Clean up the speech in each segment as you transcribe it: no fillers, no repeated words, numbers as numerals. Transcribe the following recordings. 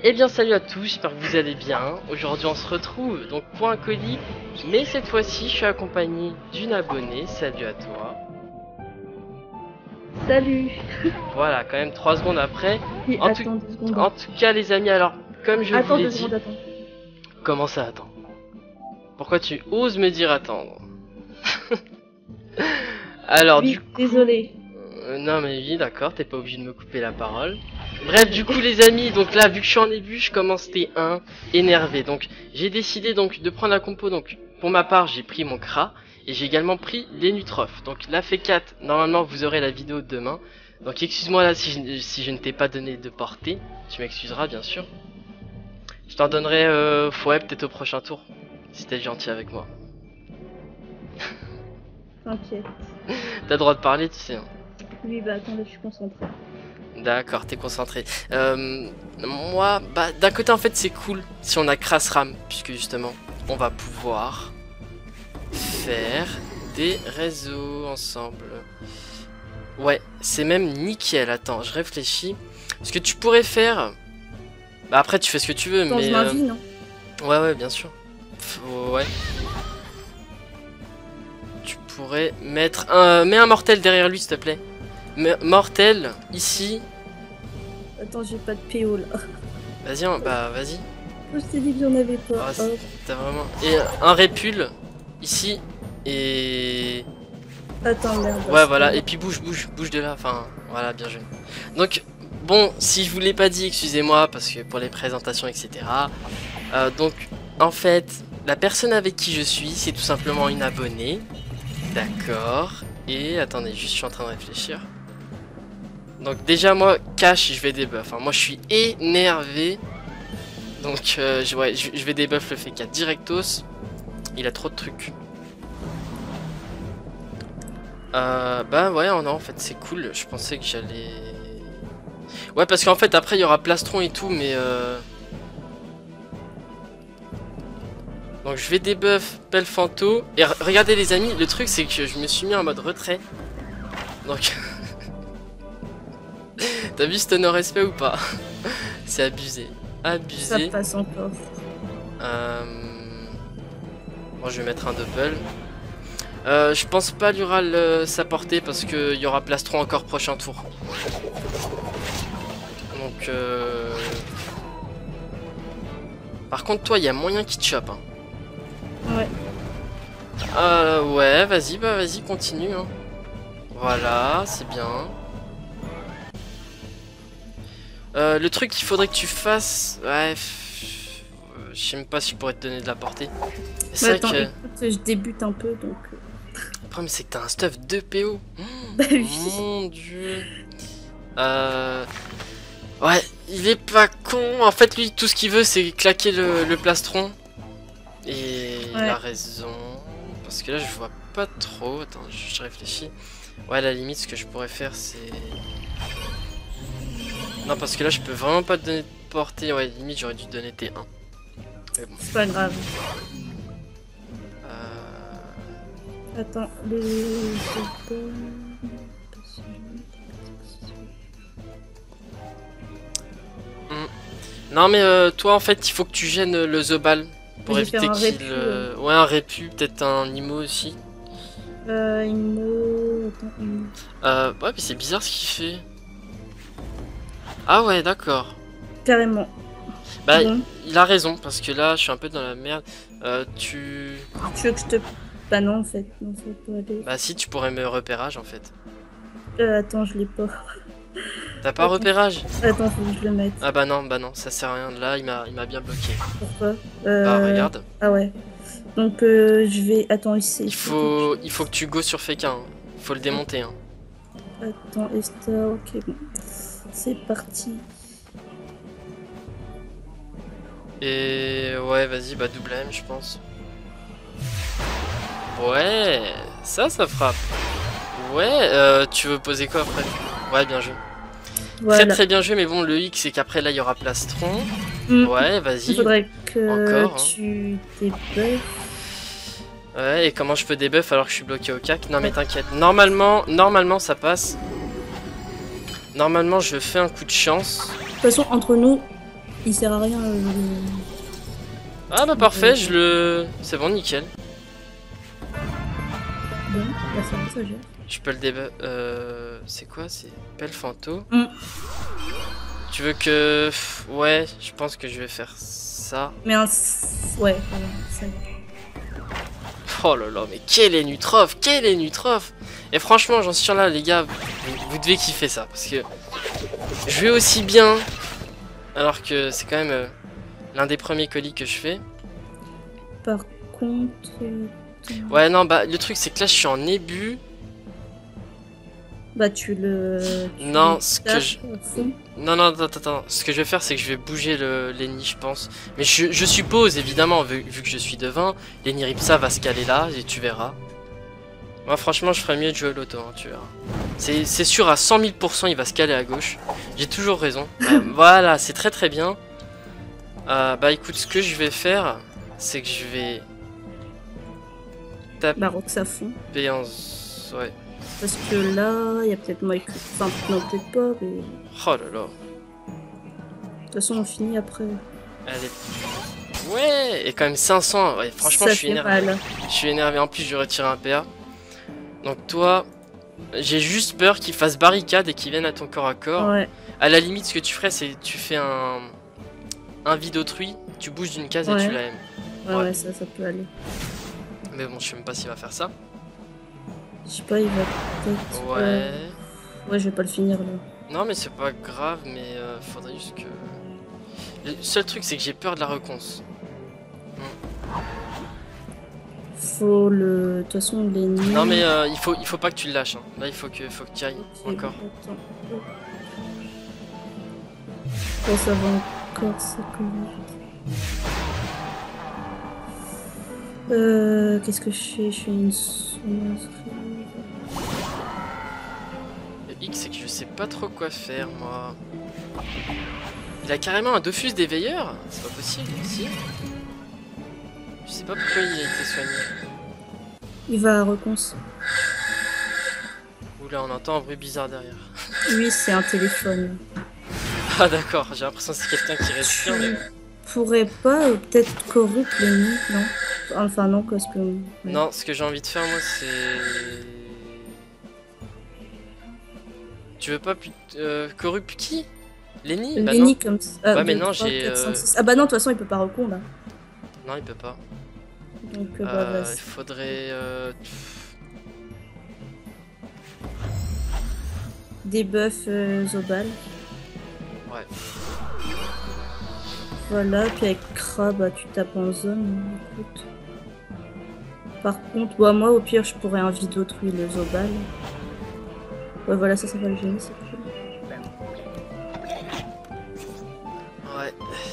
Eh bien salut à tous, j'espère que vous allez bien. Aujourd'hui on se retrouve donc pour un colis, mais cette fois-ci je suis accompagné d'une abonnée. Salut à toi. Salut. Voilà, quand même 3 secondes après. Oui, En tout, attends 2 secondes. en tout cas les amis, alors comme je vous Attends l'ai 2 dit, secondes, attends. comment ça attends? Pourquoi tu oses me dire attendre? Alors Oui, du coup... désolé. non mais oui d'accord, t'es pas obligé de me couper la parole. Bref, du coup les amis, donc là vu que je suis en début, je commence T1 énervé. Donc j'ai décidé donc de prendre la compo. Donc pour ma part, j'ai pris mon Kra et j'ai également pris les Nutrof. Donc la F4, normalement vous aurez la vidéo demain. Donc excuse-moi là si je ne t'ai pas donné de portée, tu m'excuseras bien sûr. Je t'en donnerai ouais, peut-être au prochain tour si t'es gentil avec moi. T'inquiète. T'as le droit de parler, tu sais. Hein. Oui, bah attends, là, je suis concentrée. D'accord, t'es concentré. Moi, bah d'un côté en fait c'est cool si on a Crass Ram, puisque justement on va pouvoir faire des réseaux ensemble. Ouais, c'est même nickel. Attends, je réfléchis. Ce que tu pourrais faire, bah après tu fais ce que tu veux, Change mais ma vie, non? ouais bien sûr. Ouais. Tu pourrais mettre mets un mortel derrière lui s'il te plaît. Mortel ici. Attends, j'ai pas de PO là. Vas-y, bah vas-y. Je t'ai dit que j'en avais pas. Ah, t'as vraiment... Et un répul ici et... Attends, merde. Ouais voilà, et puis bouge de là, enfin voilà, bien joué. Donc bon, si je vous l'ai pas dit, excusez-moi, parce que pour les présentations etc. Donc en fait, la personne avec qui je suis, c'est tout simplement une abonnée. D'accord. Et attendez, juste je suis en train de réfléchir. Donc déjà moi, cash, je vais débuff. Hein. Moi je suis énervé. Donc je vais débuff le F4 directos. Il a trop de trucs. Bah ouais, non, en fait c'est cool. Je pensais que j'allais... Ouais, parce qu'en fait après il y aura plastron et tout, mais donc je vais débuff Pelfanto. Et regardez les amis, le truc c'est que je me suis mis en mode retrait. Donc... T'as vu ce non-respect ou pas? C'est abusé. Abusé. Ça passe encore. Bon, je vais mettre un double. Je pense pas Lural sa portée parce qu'il y aura plastron encore prochain tour. Donc par contre toi il y a moyen qu'il te chope. Hein. Ouais. Ouais, vas-y, bah vas-y, continue. Hein. Voilà, c'est bien. Le truc qu'il faudrait que tu fasses... Ouais, je sais même pas si je pourrais te donner de la portée. C'est vrai que... écoute, je débute un peu donc... Le problème c'est que t'as un stuff 2 PO. Bah oui. Mon dieu. Ouais, il est pas con. En fait, lui, tout ce qu'il veut, c'est claquer le plastron. Et il a raison. Parce que là, je vois pas trop. Attends, je réfléchis. Ouais, à la limite, ce que je pourrais faire, c'est... Non, parce que là, je peux vraiment pas te donner de portée. Ouais, limite, j'aurais dû te donner T1. Mais bon. C'est pas grave. Attends, Non mais toi en fait il faut que tu gênes le Zobal pour éviter qu'il... Ouais, un répu, peut-être un Imo aussi. Imo... Attends, Imo... ouais mais c'est bizarre ce qu'il fait. Ah ouais d'accord. Carrément. Bah bon. Il a raison parce que là je suis un peu dans la merde. Tu veux que je te... Bah non en fait. Non, ça peut aller. Bah si, tu pourrais me repérage en fait. Attends, je l'ai pas. T'as pas repérage? Attends, faut que je le mette. Ah bah non, ça sert à rien. Là, il m'a bien bloqué. Pourquoi? Bah regarde. Ah ouais. Donc je vais... Attends, ici. Il faut que tu go sur Fékin. Hein. Faut le démonter. Hein. Attends, Esther, ok bon. C'est parti. Et ouais, vas-y, bah double M, je pense. Ouais, ça frappe. Ouais, tu veux poser quoi après? Ouais, bien joué. Voilà. Très bien joué, mais bon, le hic c'est qu'après là il y aura plastron. Ouais, vas-y. Il faudrait que tu débuffes. Ouais, et comment je peux débuff alors que je suis bloqué au cac? Non mais t'inquiète, normalement ça passe. Normalement je fais un coup de chance. De toute façon, entre nous, Il sert à rien. Ah bah parfait, je le... C'est bon, nickel. Bon, bah ça gère. Je peux le débat... C'est quoi? C'est Pelfanto. Tu veux que... Ouais, je pense que je vais faire ça. Mais un... Ouais, voilà, ça y est. Oh là là, mais quel est Nutrof! Quel est Nutrof! Et franchement, j'en suis sûr là, les gars, vous devez kiffer ça. Parce que je vais aussi bien, alors que c'est quand même l'un des premiers colis que je fais. Par contre... Ouais, non, bah le truc c'est que là je suis en ébu. Bah tu le... Non, ce que je... Non, non, attends. Ce que je vais faire, c'est que je vais bouger l'Eni, je pense. Mais je suppose, évidemment, vu que je suis devin, l'Eni Ripsa va se caler là, et tu verras. Moi, franchement, je ferais mieux de jouer l'auto, hein, tu verras. C'est sûr, à 100 000%, il va se caler à gauche. J'ai toujours raison. Voilà, c'est très très bien. Bah écoute, ce que je vais faire, c'est que je vais... taper Baroque à fond. Ouais. Parce que là, il y a peut-être moi... Enfin, non, peut-être pas, mais... Oh là là. De toute façon, on finit après. Elle est... Ouais, et quand même 500. Ouais, franchement, ça je suis énervé. Mal. Je suis énervé. En plus, je vais retirer un PA. Donc toi, j'ai juste peur qu'il fasse barricade et qu'il vienne à ton corps à corps. Ouais. À la limite, ce que tu ferais, c'est tu fais un vide autrui, tu bouges d'une case et tu la aimes. Ouais, ça peut aller. Mais bon, je sais même pas s'il va faire ça. Je sais pas, il va peut-être... Ouais. Ouais, je vais pas le finir là. Non, mais c'est pas grave, mais faudrait juste que... Le seul truc, c'est que j'ai peur de la reconce. Faut le... De toute façon, les nids... Non, mais il faut pas que tu le lâches. Hein. Là, il faut que tu ailles encore. Oh, ça va encore, c'est correct. Qu'est-ce que je fais? Je fais une sonnerie. Le X, c'est que je sais pas trop quoi faire, moi. Il a carrément un Dofus d'éveilleur? C'est pas possible, si. Je sais pas pourquoi il a été soigné. Il va à reconce. Oula, on entend un bruit bizarre derrière. Oui, c'est un téléphone. Ah d'accord, j'ai l'impression que c'est quelqu'un qui respire, mais... Pourrais pas peut-être corrupt les nids, non? Enfin non, parce que... Ouais. Non, ce que j'ai envie de faire, moi, c'est... Tu veux pas corrupt qui? Lenny? Bah non. Comme ça. Ouais, mais non, j'ai... Ah bah non, de toute façon, il peut pas recon, là. Non, il peut pas. Donc, il faudrait... Des buffs Zobal. Ouais. Voilà, puis avec Kra, bah tu tapes en zone, écoute. Par contre, bah, moi au pire je pourrais un vide autrui le Zobal. Ouais voilà, ça va le gêner, c'est cool. Ouais.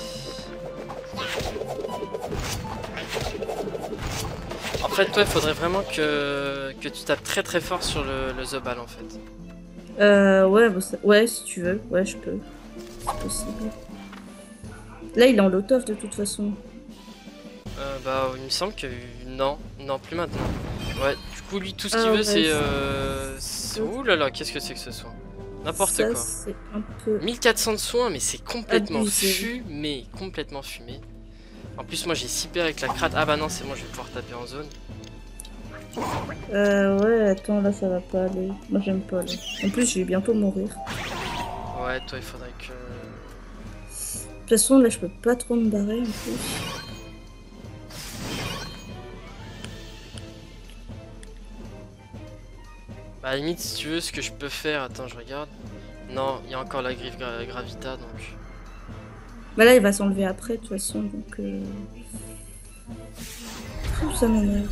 En fait, toi, il faudrait vraiment que tu tapes très très fort sur le Zobal en fait. Ouais, bah, ouais, si tu veux, ouais, je peux. C'est possible. Là, il est en lot-off de toute façon. Bah, il me semble que non, plus maintenant. Ouais, du coup, lui, tout ce qu'il veut, c'est... Ouh là là, qu'est-ce que c'est que ce soin? N'importe quoi. C'est un peu... 1400 de soins, mais c'est complètement abusé. fumé, En plus, moi, j'ai 6 paires avec la crate. Ah bah non, c'est bon, je vais pouvoir taper en zone. Ouais, attends, là, ça va pas aller. Moi, j'aime pas, là. En plus, je vais bientôt mourir. Ouais, toi, il faudrait que... De toute façon, là, je peux pas trop me barrer, en plus. Bah, à la limite, si tu veux, ce que je peux faire... Attends, je regarde. Non, il y a encore la griffe Gravita, donc... Bah là, il va s'enlever après, de toute façon, donc... Ça m'énerve.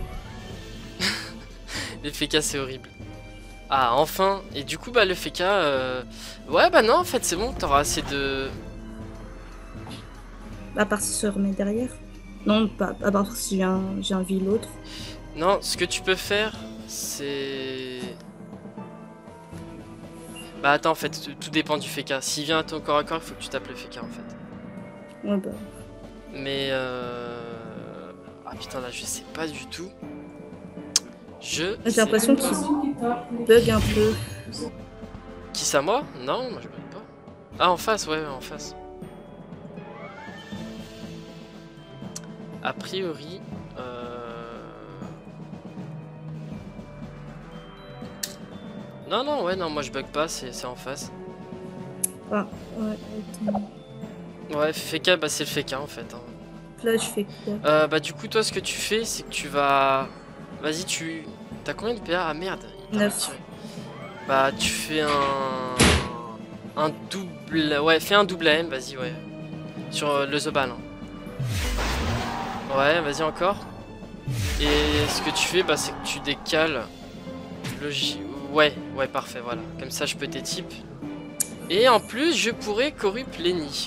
Les FK, c'est horrible. Ah, enfin. Et du coup, bah, le FK... Ouais, bah non, en fait, c'est bon, t'auras assez de... À part si se remet derrière. Non, pas à part si j'ai un vie l'autre. Non, ce que tu peux faire, c'est... Bah attends, en fait, tout dépend du FK. S'il vient à ton corps à corps, il faut que tu tapes le FK, en fait. Ouais, bah... Mais ah putain, là, je sais pas du tout. J'ai l'impression qu'il bug un peu. Qui ça, moi? Non, moi je bug pas. Ah, en face, ouais, en face. A priori... Non, non, ouais, non, moi je bug pas, c'est en face. Ah, ouais, attends. Ouais, FK, bah c'est le FK en fait. Hein. Là, je fais quoi? Bah du coup, toi, ce que tu fais, c'est que tu vas... Vas-y, tu... T'as combien de PA? Ah merde, il t'a 9. retiré. Bah tu fais un double... Ouais, fais un double AM, vas-y, ouais. Sur le Zobal. Hein. Ouais, vas-y encore. Et ce que tu fais, bah c'est que tu décales le J... Ouais, ouais, parfait, voilà. Comme ça, je peux tes types. Et en plus, je pourrais corrupt Lenny.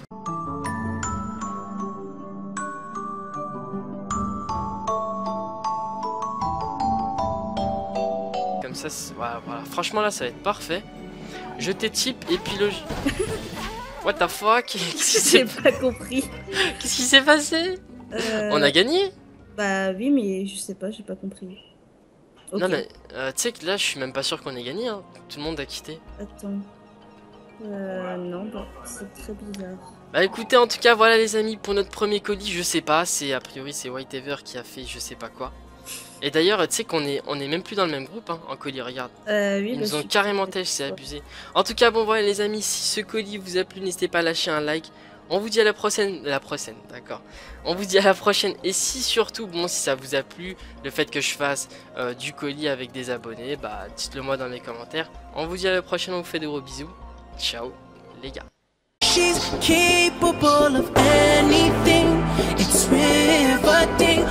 Comme ça, voilà, voilà. Franchement, là, ça va être parfait. Je t'ai type et puis le... What the fuck? J'ai pas compris. Qu'est-ce qui s'est passé? On a gagné? Bah oui, mais je sais pas, j'ai pas compris. Okay. Non mais, tu sais que là, je suis même pas sûr qu'on ait gagné, hein. Tout le monde a quitté. Attends. Non, bah, c'est très bizarre. Bah écoutez, en tout cas, voilà les amis, pour notre premier colis, je sais pas, c'est a priori c'est Whitehaver qui a fait je sais pas quoi. Et d'ailleurs, tu sais qu'on est même plus dans le même groupe, hein, en colis, regarde. Oui, Ils nous ont carrément têche, c'est abusé. En tout cas, bon voilà les amis, si ce colis vous a plu, n'hésitez pas à lâcher un like. On vous dit à la prochaine, d'accord. On vous dit à la prochaine, et si surtout, bon, si ça vous a plu, le fait que je fasse du colis avec des abonnés, bah dites-le moi dans les commentaires. On vous dit à la prochaine, on vous fait de gros bisous. Ciao, les gars. She's capable of anything. It's riveting.